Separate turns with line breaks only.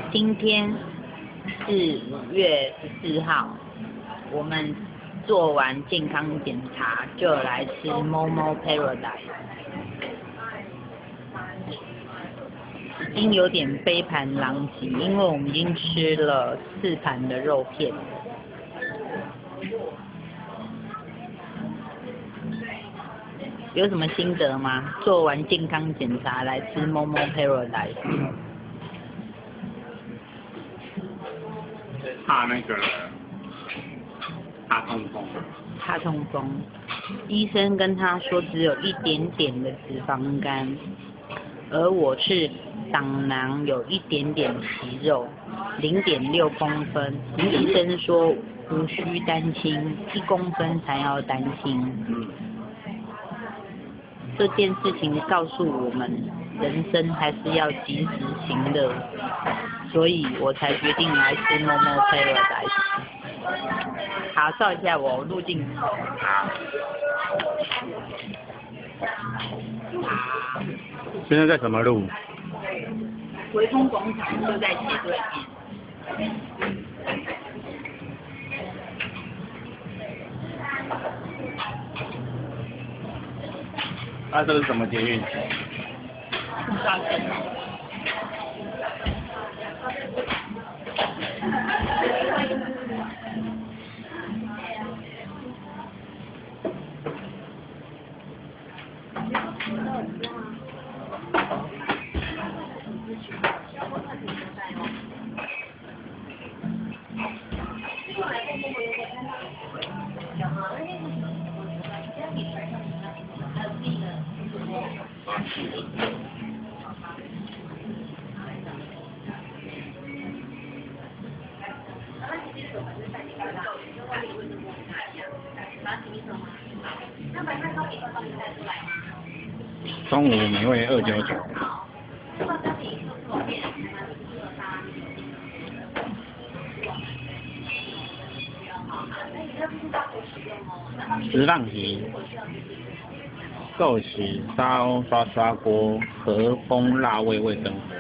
今天是5月14号，我们做完健康检查就来吃 Momo Paradise， 已经有点杯盘狼藉，因为我们已经吃了4盘的肉片。有什么心得吗？做完健康检查来吃 Momo Paradise。
怕那个怕痛风。
怕痛风，医生跟他说只有一点点的脂肪肝，而我是胆囊有一点点息肉，0.6公分，医生说无需担心，1公分才要担心。这件事情告诉我们，人生还是要及时行乐，所以我才决定来吃 Momo Paradise。好，照一下我入镜。
现在在什么路？
微风广场就在斜对面。
这是什么捷运？
上线。
中午美味299。石浪皮、寿喜、沙欧刷锅、和风辣味味噌。